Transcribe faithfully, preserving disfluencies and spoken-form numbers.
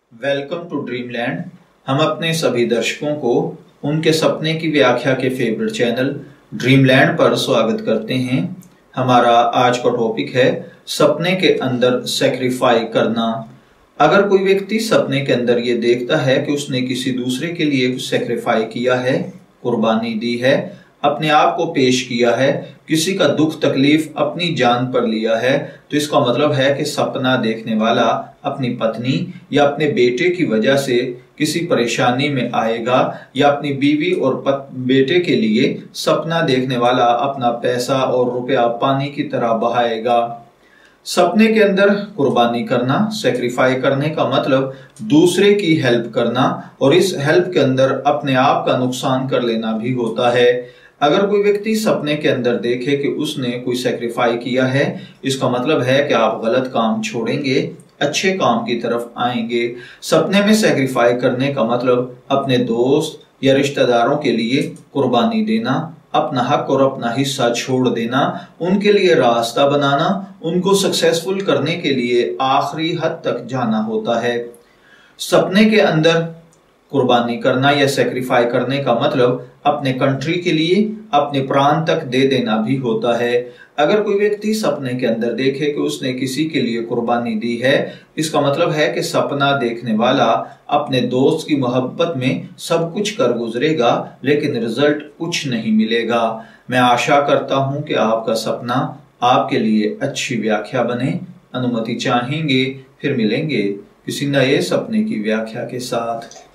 Welcome to dreamland. हम अपने सभी दर्शकों को उनके सपने की व्याख्या के फेवरेट चैनल ड्रीमलैंड पर स्वागत करते हैं। हमारा आज का टॉपिक है सपने के अंदर सैक्रिफाई करना। अगर कोई व्यक्ति सपने के अंदर ये देखता है कि उसने किसी दूसरे के लिए कुछ सैक्रिफाई किया है, कुर्बानी दी है, अपने आप को पेश किया है, किसी का दुख तकलीफ अपनी जान पर लिया है, तो इसका मतलब है कि सपना देखने वाला अपनी पत्नी या अपने बेटे की वजह से किसी परेशानी में आएगा, या अपनी बीवी और पत, बेटे के लिए सपना देखने वाला अपना पैसा और रुपया पानी की तरह बहाएगा। सपने के अंदर कुर्बानी करना, सैक्रिफाई करने का मतलब दूसरे की हेल्प करना, और इस हेल्प के अंदर अपने आप का नुकसान कर लेना भी होता है। अगर कोई व्यक्ति सपने के अंदर देखे कि उसने कोई सैक्रिफाई किया है, इसका मतलब है कि आप गलत काम छोड़ेंगे, अच्छे काम की तरफ आएंगे। सपने में सैक्रिफाई करने का मतलब अपने दोस्त या रिश्तेदारों के लिए कुर्बानी देना, अपना हक और अपना हिस्सा छोड़ देना, उनके लिए रास्ता बनाना, उनको सक्सेसफुल करने के लिए आखिरी हद तक जाना होता है। सपने के अंदर कुर्बानी करना या सैक्रिफाई करने का मतलब अपने कंट्री के लिए अपने प्राण तक दे देना भी होता है। अगर कोई व्यक्ति सपने के अंदर देखे कि उसने किसी के लिए कुर्बानी दी है, इसका मतलब है कि सपना देखने वाला अपने दोस्त की मोहब्बत में सब कुछ कर गुजरेगा, लेकिन रिजल्ट कुछ नहीं मिलेगा। मैं आशा करता हूं कि आपका सपना आपके लिए अच्छी व्याख्या बने। अनुमति चाहेंगे, फिर मिलेंगे किसी नए सपने की व्याख्या के साथ।